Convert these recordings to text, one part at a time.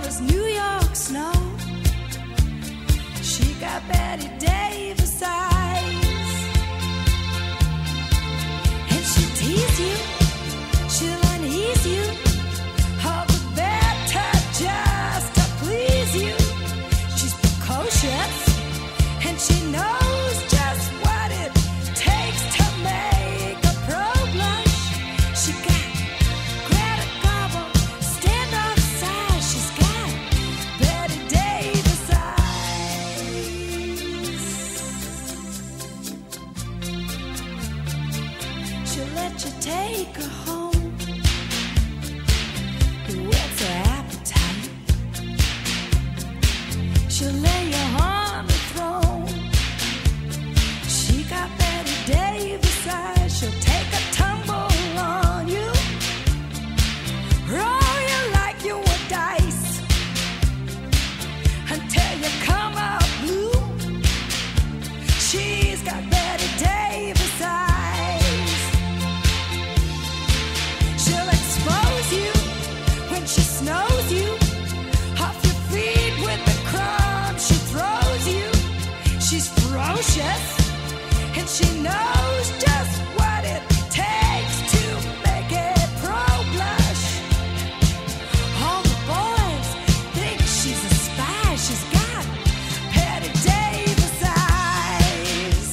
was New York snow. She got Betty Davis eyes, and she'll tease you, she'll unease you, all the better just to please you. She's precocious, and she knows just what it takes to make a pro blush. She got Greta Garbo, standoff size. She's got Betty Davis eyes. She'll let you take her home. What's her appetite? She'll lay you on the throne. She got Betty Davis eyes. She'll take a tumble on you, roll you like you were dice, until you come out blue. She's got Betty Davis eyes. She'll expose you when she snows you off your feet with the crumbs she throws you. She's ferocious, and she knows just what it takes to make a pro blush. All the boys think she's a spy. She's got Betty Davis eyes.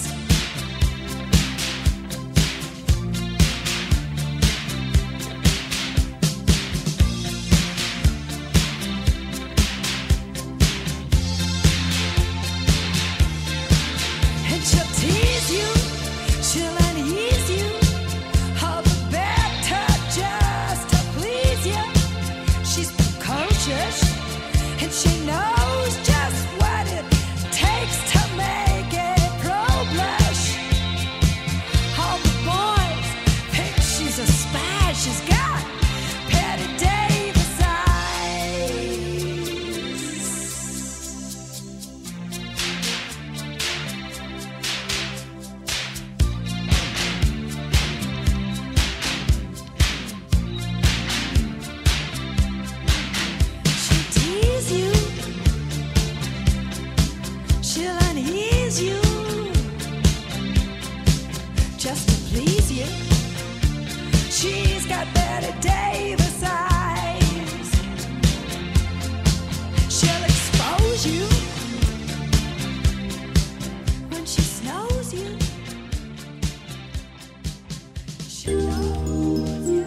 And she'll tease you, she'll unease you, all the better just to please you. She's precocious, and she knows just what it takes to make a pro blush. All the boys think she's a spy. She's got Betty Davis eyes. She'll tease you, she'll unease you, just to please you. She's got Betty Davis eyes. She'll expose you when she snows you. She knows you.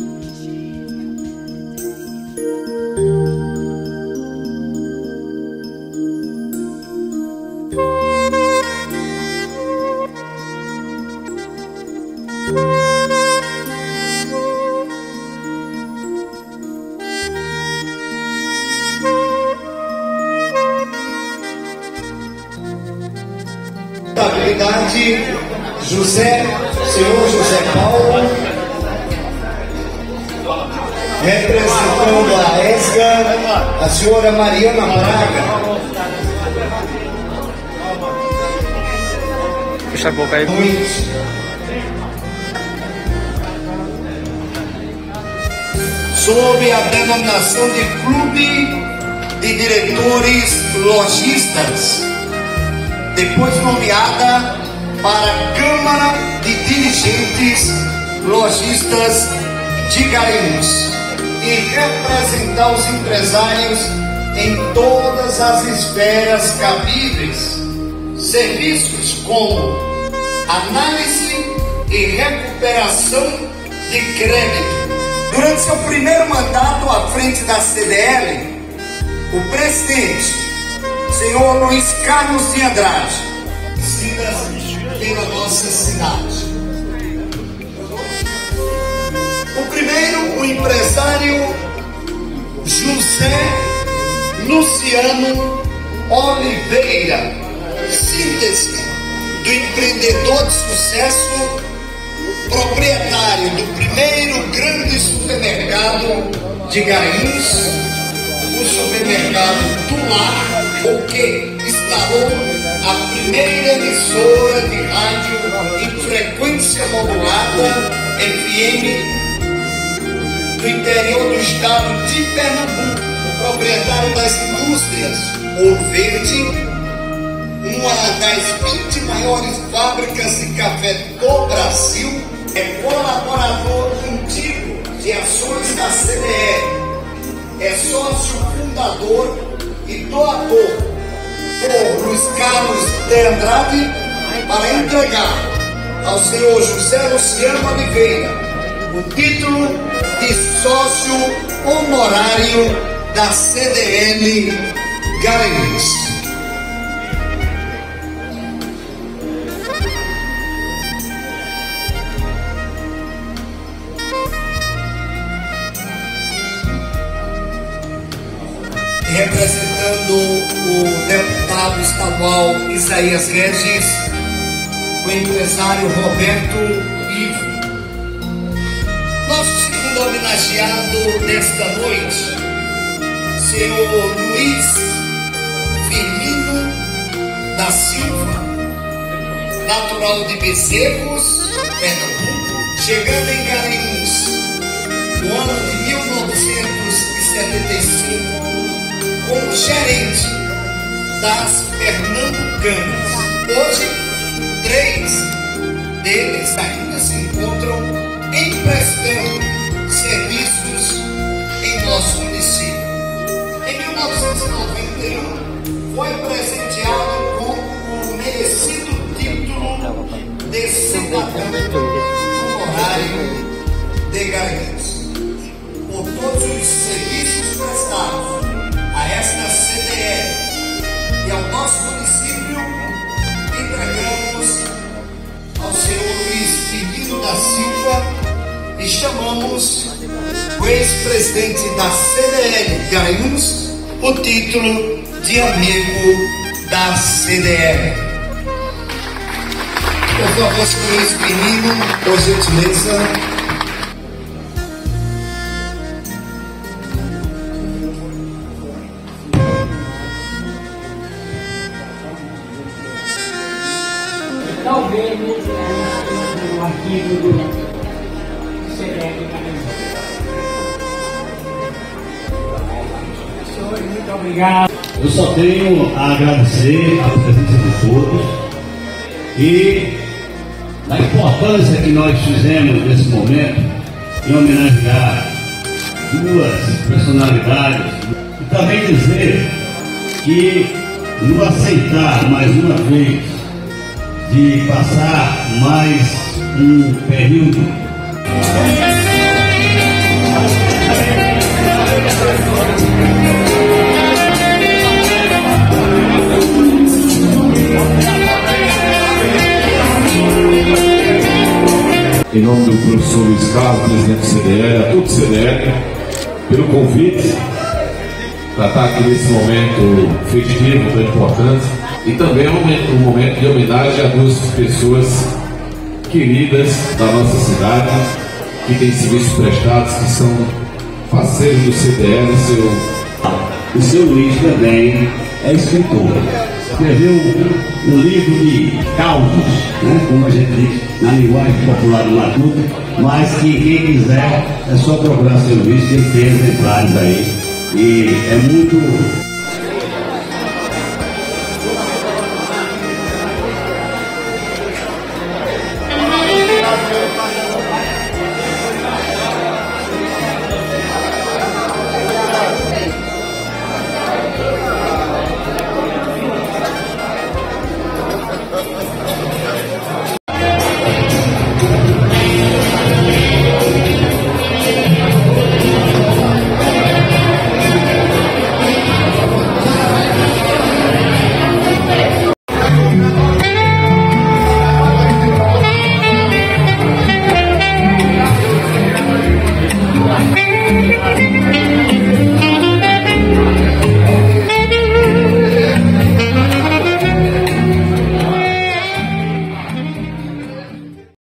Contabilidade, José, senhor José Paulo, representando a ESGA, a senhora Mariana Braga. Fecha a boca aí. Sob a denominação de Clube de Diretores Lojistas, depois nomeada para a Câmara de Dirigentes Lojistas de Garanhuns, e representar os empresários em todas as esferas cabíveis. Serviços como análise e recuperação de crédito. Durante seu primeiro mandato à frente da CDL, o presidente, senhor Luiz Carlos de Andrade, visita pela nossa cidade. O primeiro, o empresário José Luciano Oliveira, síntese do empreendedor de sucesso, proprietário do primeiro grande supermercado de Garanhuns, o supermercado do Lar, o que instalou a primeira emissora de rádio em frequência modulada FM do interior do estado de Pernambuco, proprietário das indústrias Ouro Verde, uma das 20 maiores fábricas de café do Brasil, é colaborador antigo de ações da CDL, é sócio fundador e doador por Luiz Carlos de Andrade para entregar ao senhor José Luciano Oliveira o título de sócio honorário da CDL Garanhuns. Representando o deputado estadual Isaías Regis, o empresário Roberto Ivo. Nosso segundo homenageado desta noite, senhor Luiz Firmino da Silva, natural de Bezerros, Pernambuco, chegando em Garanhuns no ano de 1975 como gerente das Pernambucanas. Hoje, 3 deles ainda se encontram emprestando serviços em nosso município. Em 1991, foi presenteado com o merecido título de cidadão honorário de Garanhuns. Por todos os serviços prestados a esta CDL e ao nosso município, entregamos ao senhor Luiz Firmino da Silva e chamamos o ex-presidente da CDL Garanhuns o título de amigo da CDL. Por favor, senhor Luiz Firmino, por gentileza. Talvez no arquivo do CDL Garanhuns. Senhor, muito obrigado. Eu só tenho a agradecer a presença de todos e a importância que nós fizemos nesse momento em homenagear 2 personalidades e também dizer que no aceitar mais uma vez de passar mais um período em nome do professor Luiz Carlos, presidente do CDL, a todo o CDL, pelo convite para estar aqui nesse momento festivo, tão importante, e também um momento de homenagem a 2 pessoas queridas da nossa cidade, que têm serviços prestados, que são parceiros do CDL. O seu Luiz também é escritor. Escreveu um livro de causos, né, como a gente diz na linguagem popular do Matuto, mas que quem quiser é só procurar seu Luiz, que ele tem exemplares aí. E é muito